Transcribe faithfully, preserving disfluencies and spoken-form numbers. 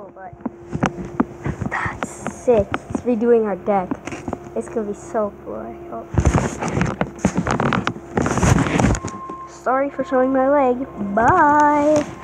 know, but that's sick. He's redoing our deck. It's gonna be so cool. I hope. Sorry for showing my leg. Bye.